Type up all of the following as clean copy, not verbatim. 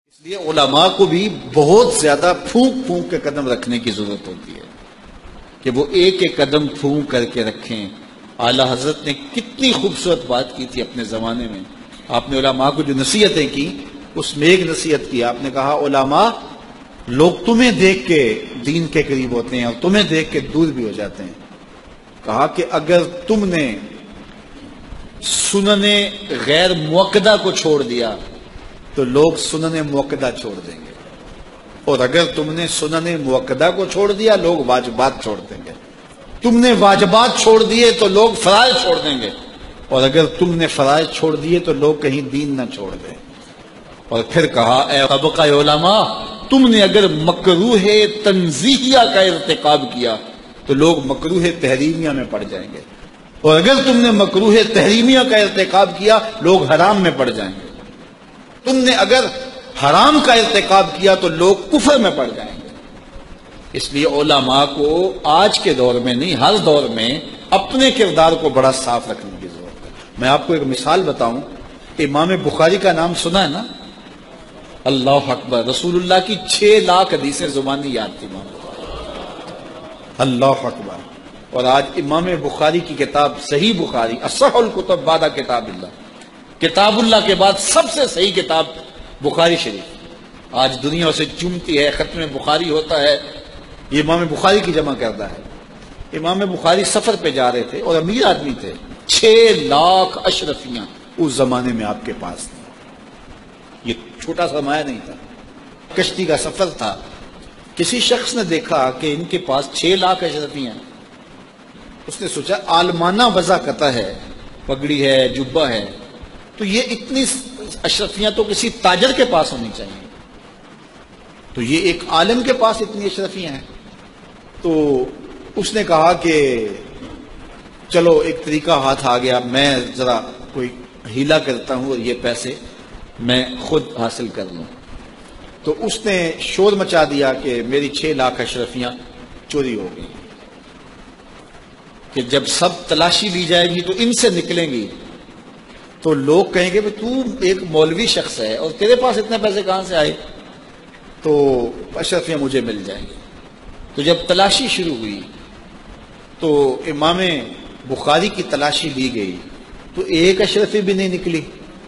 اس لیے علماء کو بھی بہت زیادہ پھونک پھونک کے قدم رکھنے کی ضرورت ہوتی ہے کہ وہ ایک ایک قدم پھونک کر کے رکھیں. اعلیٰ حضرت نے کتنی خوبصورت بات کی تھی اپنے زمانے میں. آپ نے علماء کو جو نصیحتیں کی اس میں ایک نصیحت کی. آپ نے کہا علماء لوگ تمہیں دیکھ کے دین کے قریب ہوتے ہیں اور تمہیں دیکھ کے دور بھی ہو جاتے ہیں. کہا کہ اگر تم نے سنن غیر موقدہ کو چھوڑ دیا تو لوگ سنن موقدہ چھوڑ دیں گے، اور اگر تم نے سنن موقدہ کو چھوڑ دیا لوگ واجبات چھوڑ دیں گے. تم نے واجبات چھوڑ دیے تو لوگ فرائض چھوڑ دیں گے، اور اگر تم نے فرائض چھوڑ دیے تو لوگ کہیں دین نہ چھوڑ دیں. اور پھر کہا اے طبقہ علماء تم نے اگر مکروہ تنزیہیہ کا ارتکاب کیا تو لوگ مکروہ تحریمیہ میں پڑ جائیں گے، اور اگر تم نے مکروہ تحریمیہ کا ارتکاب کیا لوگ حرام میں پڑ جائیں گے. تم نے اگر حرام کا ارتکاب کیا تو لوگ کفر میں پڑ جائیں گے. اس لیے علماء کو آج کے دور میں نہیں ہر دور میں اپنے کردار کو بڑا صاف رکھنے کی ضرورت ہے. میں آپ کو ایک مثال بتاؤں. امام بخاری کا نام سنا ہے نا؟ اللہ اکبر. رسول اللہ کی 6 لاکھ حدیثیں زبانی یاد تھی امام بخاری. اللہ اکبر. اور آج امام بخاری کی کتاب صحیح بخاری اصح الکتب بعد کتاب اللہ، کتاب اللہ کے بعد سب سے صحیح کتاب بخاری شریف آج دنیا سے چومتی ہے. ختم بخاری ہوتا ہے یہ امام بخاری کی جمع کردہ ہے. امام بخاری سفر پہ جا رہے تھے اور امیر آدمی تھے. 6 لاکھ اشرفیاں اس زمانے میں آپ کے پاس تھیں. یہ چھوٹا سرمایہ نہیں تھا، کشتی کا سفر تھا. کسی شخص نے دیکھا کہ ان کے پاس 6 لاکھ اشرفیاں ہیں. اس نے سوچا عالمانہ وضاقتہ ہے، پگڑی ہے، جبہ ہے، تو یہ اتنی اشرفیاں تو کسی تاجر کے پاس ہونی چاہیے. تو یہ ایک عالم کے پاس اتنی اشرفیاں ہیں. تو اس نے کہا کہ چلو ایک طریقہ ہاتھ آ گیا، میں ذرا کوئی ہیلا کرتا ہوں اور یہ پیسے میں خود حاصل کر لوں. تو اس نے شور مچا دیا کہ میری 6 لاکھ اشرفیاں چوری ہو گئی، کہ جب سب تلاشی لی جائے گی تو ان سے نکلیں گی تو لوگ کہیں گے تو ایک مولوی شخص ہے اور تیرے پاس اتنے پیسے کہاں سے آئے، تو اشرفیاں مجھے مل جائیں گی. تو جب تلاشی شروع ہوئی تو امام بخاری کی تلاشی لی گئی تو ایک اشرفی بھی نہیں نکلی،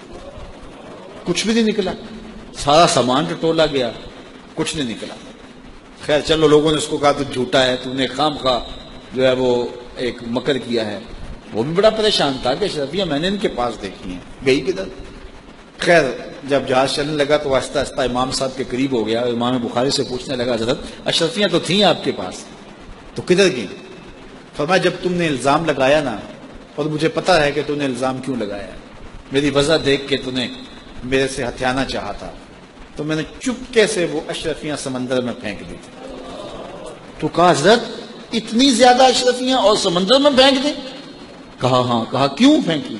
کچھ بھی نہیں نکلا. سارا سامان ٹٹولا گیا، کچھ نہیں نکلا. خیر چلو لوگوں نے اس کو کہا تو جھوٹا ہے، تو نے خام خواہ جو ہے وہ ایک مکر کیا ہے. وہ بھی بڑا پریشان تھا کہ اشرفیاں میں نے ان کے پاس دیکھی ہیں، گئی کدھر. خیر جب جہاز چلنے لگا تو آہستہ آہستہ امام صاحب کے قریب ہو گیا اور امام بخاری سے پوچھنے لگا حضرت اشرفیاں تو تھیں آپ کے پاس، تو کدھر گئیں؟ فرمایا جب تم نے الزام لگایا نا، اور مجھے پتا ہے کہ تم نے الزام کیوں لگایا، میری وجہ دیکھ کے تم نے میرے سے ہتھیانا چاہا تھا، تو میں نے چپکے سے وہ اشرفیاں سمندر میں پھینک دی تھی. تو کہا حضرت اتنی زیادہ اشرفیاں اور سمندر میں پھینک دیں؟ کہا ہاں. کہا کیوں پھینکی؟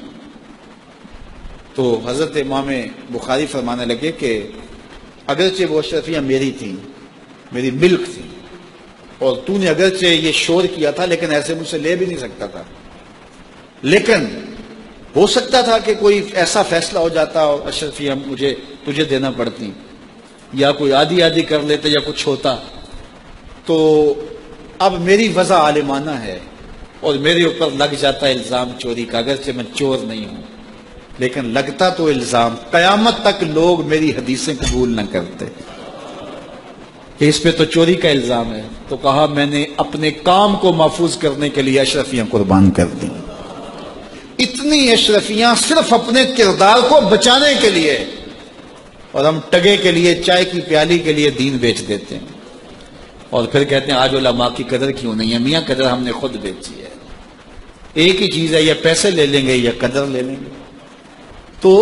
تو حضرت امام بخاری فرمانے لگے کہ اگرچہ وہ اشرفیاں میری تھیں، میری ملک تھی، اور تو نے اگرچہ یہ شور کیا تھا لیکن ایسے مجھ سے لے بھی نہیں سکتا تھا، لیکن ہو سکتا تھا کہ کوئی ایسا فیصلہ ہو جاتا اور اشرفیاں مجھے تجھے دینا پڑتی، یا کوئی آدھی آدھی کر لیتے یا کچھ ہوتا. تو اب میری وضع عالمانہ ہے اور میرے اوپر لگ جاتا ہے الزام چوری کا، اگرچہ میں چور نہیں ہوں لیکن لگتا تو الزام. قیامت تک لوگ میری حدیثیں قبول نہ کرتے کہ اس پہ تو چوری کا الزام ہے. تو کہا میں نے اپنے کام کو محفوظ کرنے کے لیے اشرفیاں قربان کر دی. اتنی اشرفیاں صرف اپنے کردار کو بچانے کے لیے، اور ہم ٹگے کے لیے، چائے کی پیالی کے لیے دین بیچ دیتے ہیں اور پھر کہتے ہیں آج علماء کی قدر کیوں نہیں ہے. میاں قدر ہم نے خود بیچی ہے. ایک ہی چیز ہے، یا پیسے لے لیں گے یا قدر لے لیں گے. تو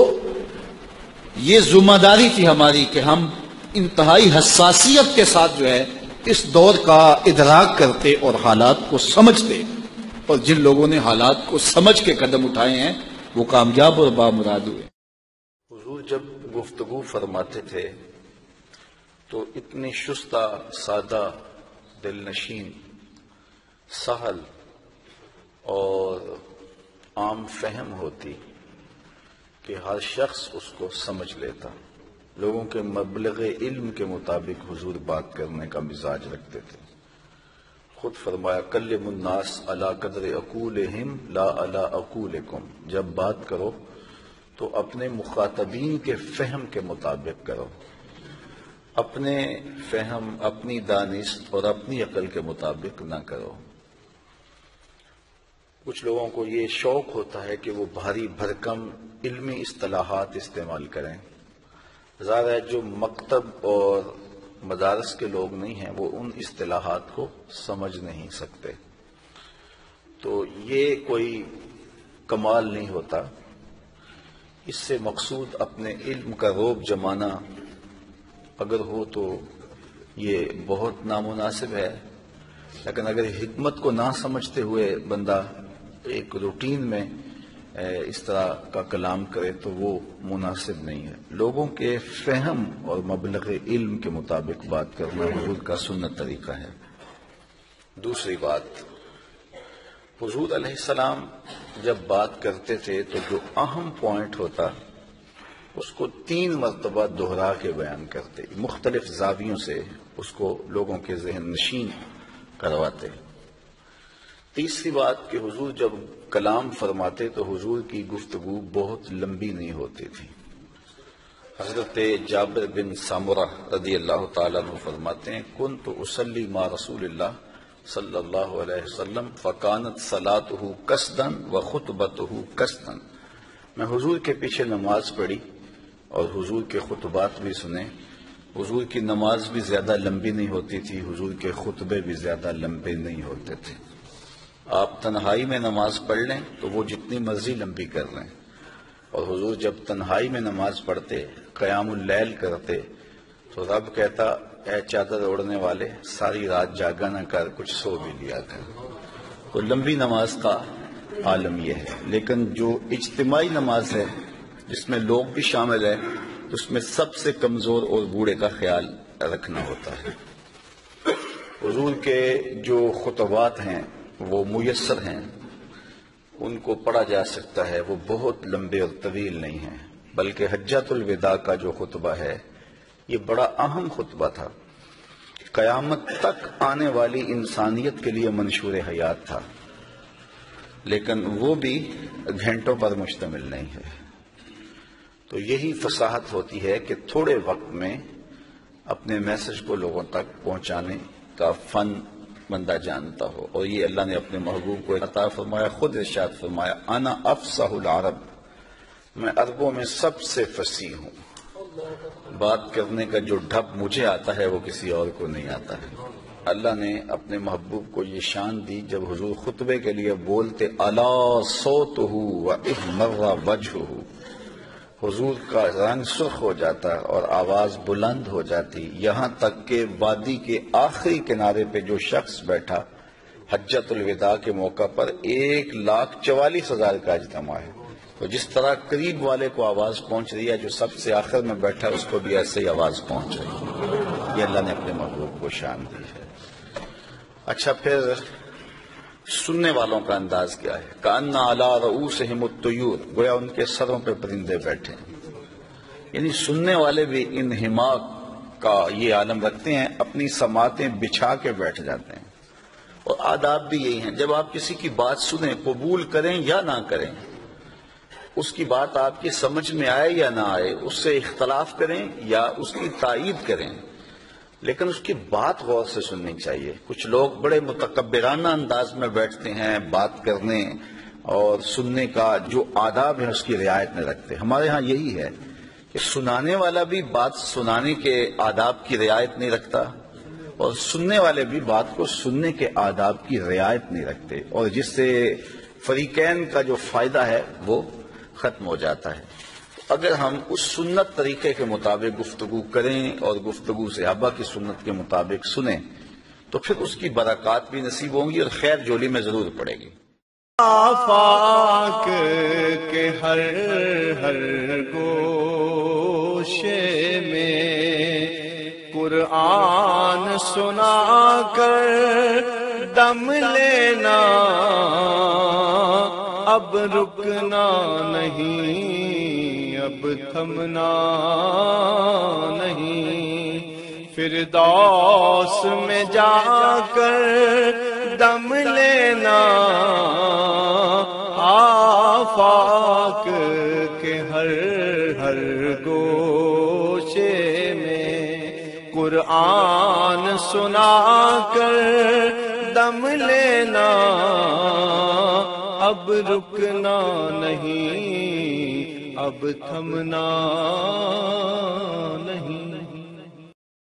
یہ ذمہ داری تھی ہماری کہ ہم انتہائی حساسیت کے ساتھ جو ہے اس دور کا ادراک کرتے اور حالات کو سمجھتے، اور جن لوگوں نے حالات کو سمجھ کے قدم اٹھائے ہیں وہ کامیاب اور بامراد ہوئے. حضور جب گفتگو فرماتے تھے تو اتنی شستہ، سادہ، دل نشین، سہل اور عام فہم ہوتی کہ ہر شخص اس کو سمجھ لیتا. لوگوں کے مبلغ علم کے مطابق حضور بات کرنے کا مزاج رکھتے تھے. خود فرمایا کلم الناس علی قدر عقولہم لا علی عقولکم، جب بات کرو تو اپنے مخاطبین کے فہم کے مطابق کرو، اپنے فہم، اپنی دانست اور اپنی عقل کے مطابق نہ کرو. کچھ لوگوں کو یہ شوق ہوتا ہے کہ وہ بھاری بھرکم علمی اصطلاحات استعمال کریں. ظاہر ہے جو مکتب اور مدارس کے لوگ نہیں ہیں وہ ان اصطلاحات کو سمجھ نہیں سکتے. تو یہ کوئی کمال نہیں ہوتا. اس سے مقصود اپنے علم کا روب جمانا اگر ہو تو یہ بہت نامناسب ہے، لیکن اگر حکمت کو نہ سمجھتے ہوئے بندہ ایک روٹین میں اس طرح کا کلام کرے تو وہ مناسب نہیں ہے. لوگوں کے فہم اور مبلغ علم کے مطابق بات کرنا حضور کا سنت طریقہ ہے. دوسری بات، حضور علیہ السلام جب بات کرتے تھے تو جو اہم پوائنٹ ہوتا اس کو 3 مرتبہ دہرا کے بیان کرتے، مختلف زاویوں سے اس کو لوگوں کے ذہن نشین کرواتے. تیسری بات کہ حضور جب کلام فرماتے تو حضور کی گفتگو بہت لمبی نہیں ہوتی تھی. حضرت جابر بن سامرہ رضی اللہ تعالیٰ عنہ فرماتے ہیں کنت اصلی مع رسول اللہ صلی اللہ علیہ وسلم فکانت صلاتہ قصدا وخطبتہ قصدا، میں حضور کے پیچھے نماز پڑھی اور حضور کے خطبات بھی سنے. حضور کی نماز بھی زیادہ لمبی نہیں ہوتی تھی، حضور کے خطبے بھی زیادہ لمبے نہیں ہوتے تھے. آپ تنہائی میں نماز پڑھ لیں تو وہ جتنی مرضی لمبی کر لیں، اور حضور جب تنہائی میں نماز پڑھتے، قیام اللیل کرتے تو رب کہتا اے چادر اوڑھنے والے ساری رات جاگا نہ کر، کچھ سو بھی لیا کر. تو لمبی نماز کا عالم یہ ہے. لیکن جو اجتماعی نماز ہے جس میں لوگ بھی شامل ہیں اس میں سب سے کمزور اور بوڑھے کا خیال رکھنا ہوتا ہے. حضور کے جو خطبات ہیں وہ میسر ہیں، ان کو پڑھا جا سکتا ہے، وہ بہت لمبے اور طویل نہیں ہیں. بلکہ حجۃ الوداع کا جو خطبہ ہے یہ بڑا اہم خطبہ تھا، قیامت تک آنے والی انسانیت کے لیے منشور حیات تھا، لیکن وہ بھی گھنٹوں پر مشتمل نہیں ہے. تو یہی فصاحت ہوتی ہے کہ تھوڑے وقت میں اپنے میسج کو لوگوں تک پہنچانے کا فن بندہ جانتا ہو، اور یہ اللہ نے اپنے محبوب کو عطا فرمایا. خود ارشاد فرمایا انا افصح العرب، میں عربوں میں سب سے فصیح ہوں. بات کرنے کا جو ڈھب مجھے آتا ہے وہ کسی اور کو نہیں آتا ہے. اللہ نے اپنے محبوب کو یہ شان دی جب حضور خطبے کے لیے بولتے الا صوتہ واحمر وجہہ، حضور کا رنگ سرخ ہو جاتا اور آواز بلند ہو جاتی، یہاں تک کہ وادی کے آخری کنارے پہ جو شخص بیٹھا حجۃ الوداع کے موقع پر 1,44,000 کا اجتماع ہے، تو جس طرح قریب والے کو آواز پہنچ رہی ہے جو سب سے آخر میں بیٹھا اس کو بھی ایسے ہی آواز پہنچ رہی ہے. یہ اللہ نے اپنے محبوب کو شان دی ہے. اچھا، پھر سننے والوں کا انداز کیا ہے؟ کأن علی رؤوسہم الطیور، گویا ان کے سروں پہ پرندے بیٹھے ہیں. یعنی سننے والے بھی انہماک کا یہ عالم رکھتے ہیں، اپنی سماعتیں بچھا کے بیٹھ جاتے ہیں. اور آداب بھی یہی ہیں، جب آپ کسی کی بات سنیں قبول کریں یا نہ کریں، اس کی بات آپ کی سمجھ میں آئے یا نہ آئے، اس سے اختلاف کریں یا اس کی تائید کریں، لیکن اس کی بات غور سے سننی چاہیے. کچھ لوگ بڑے متکبرانہ انداز میں بیٹھتے ہیں، بات کرنے اور سننے کا جو آداب ہے اس کی رعایت نہیں رکھتے. ہمارے ہاں یہی ہے کہ سنانے والا بھی بات سنانے کے آداب کی رعایت نہیں رکھتا اور سننے والے بھی بات کو سننے کے آداب کی رعایت نہیں رکھتے، اور جس سے فریقین کا جو فائدہ ہے وہ ختم ہو جاتا ہے. اگر ہم اس سنت طریقے کے مطابق گفتگو کریں اور گفتگو صحابہ کی سنت کے مطابق سنیں تو پھر اس کی برکات بھی نصیب ہوں گی اور خیر جولی میں ضرور پڑے گی. آفاق کے ہر گوشے میں قرآن سنا کر دم لینا، اب رکنا نہیں اب تھمنا نہیں، فردوس میں جا کر دم لینا، آفاق کے ہر ہر گوشے میں قرآن سنا کر دم لینا، اب رکنا نہیں، اب تھمنا نہیں۔